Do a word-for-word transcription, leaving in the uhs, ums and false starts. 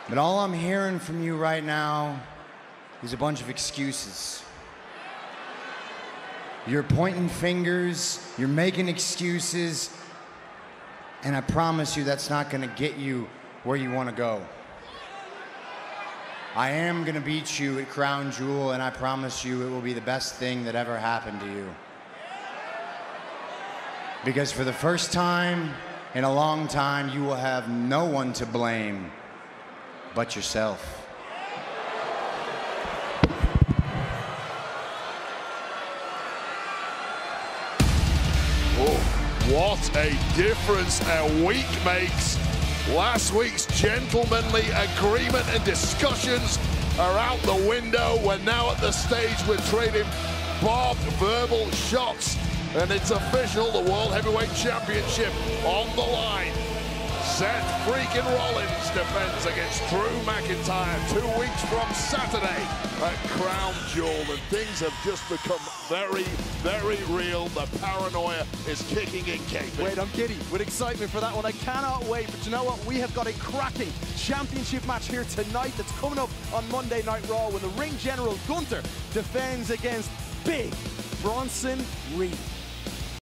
But all I'm hearing from you right now is a bunch of excuses. You're pointing fingers, you're making excuses, and I promise you that's not gonna get you where you wanna go. I am gonna beat you at Crown Jewel, and I promise you it will be the best thing that ever happened to you. Because for the first time in a long time, you will have no one to blame but yourself. What a difference a week makes. Last week's gentlemanly agreement and discussions are out the window. We're now at the stage we're trading barbed verbal shots. And it's official, the World Heavyweight Championship on the line. Seth freaking Rollins defends against Drew McIntyre two weeks from Saturday at Crown Jewel. And things have just become very, very real. The paranoia is kicking in, K P. Wait, I'm giddy with excitement for that one. I cannot wait. But you know what? We have got a cracking championship match here tonight that's coming up on Monday Night Raw when the ring general Gunther defends against Big Bronson Reed.